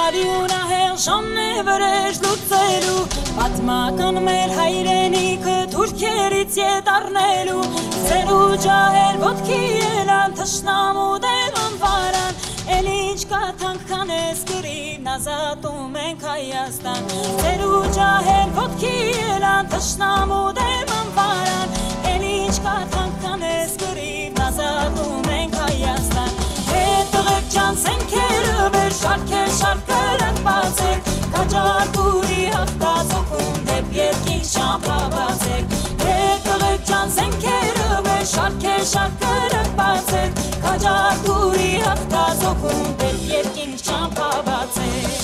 Արյունահեղ ժամն է վրեժ լուծելու Պատմական մեր հայրենիքը թուրքերից ետ առնելու Ձեր ու ջահել ոտքի ելան թշնամու դեմ անվարան Էլ ինչ կաթանք կանես գրին ազատում ենք Հայաստան Ձեր ու ջահել ոտքի ելան թշնամու դեմ անվարան Էլ ինչ կաթանք կանես գրին ազատում ենք Հայաստան Հետ տղեկ ջան սենքերը վեր շարքեր շարքերըք բացեք Կաջարկուրի հաղթազոքում դեպ երկինք շամպաբացեք Հետ տղեկ ջան սենքերը վեր շարքեր շարքերըք բացեք Կաջարկուրի հաղթազոքում դեպ երկինք շամպաբացեք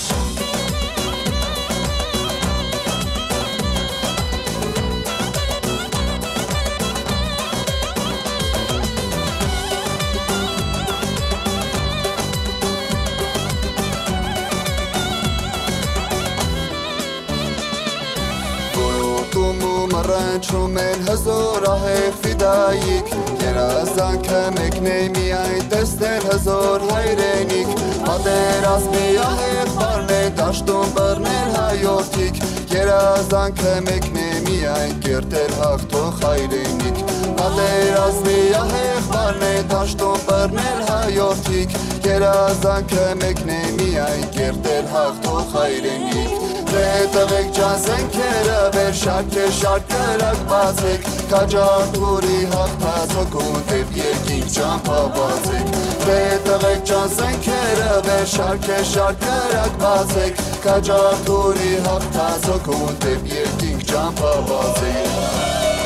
Մռնչում են հզորահեղ ֆիդայիք Երազանքը մեկն է միայն տեսնել հզոր հայրենիք Պատերազմի ահեղ բառն է դաշտում բռնել հայորդիք Երազանքը մեկն է միայն կերտել հաղթող հայրենիք Պատերազմի ահեղ բառն է դաշտում բռնել հայորդիք Երազանքը մեկն է միայն կերտել հաղթող հայրենիք Տղեկ ջան զենքերը վեր շարքեր շարքերակ բացեք Կաջարկուրի հաղթազոքում դեպ երկինք ճամփաբացեք Տղեկ ջան զենքերը վեր շարքեր շարքերակ բացեք Կաջարկուրի հաղթազոքում դեպ երկինք ճամփաբացեք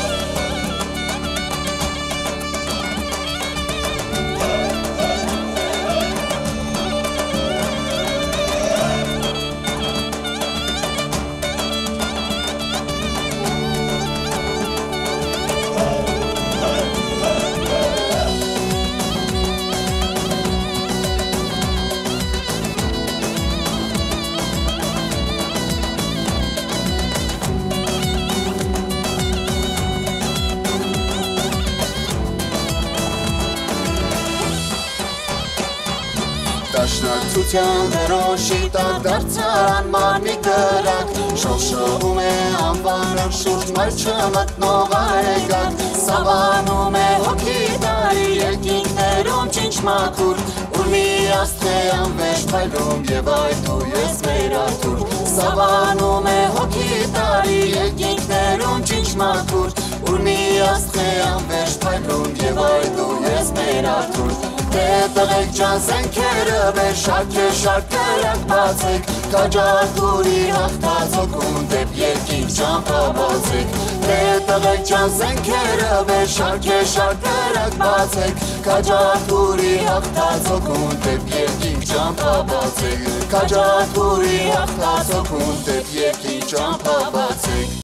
Դաշնակցության դրոշի տակ դարձարան մարմի կրակ Շողշողում է անվանան շուրջ մայր չմտնող արեգակ Սավանում է հոգի տարի երկինքներում չինչ մաքուր Ուր մի աստղ է անվերջ փայլում և այդ ու ես մեր աթուր Սավանում է հոգի տարի երկինքներում չինչ մաքուր Ուր մի աստղ է անվերջ փայլում և այդ ու ես մեր աթուր Տղեկ ջան զենքերը վեր շարքեր շարքերակ բացեք Կաջարկուրի հաղթազոքում դեպ երկինք ճամփաբացեք Տղեկ ջան զենքերը վեր շարքեր շարքերակ բացեք Կաջարկուրի հաղթազոքում դեպ երկինք ճամփաբացեք Կաջարկուրի հաղթազոքում դեպ երկինք ճամփաբացեք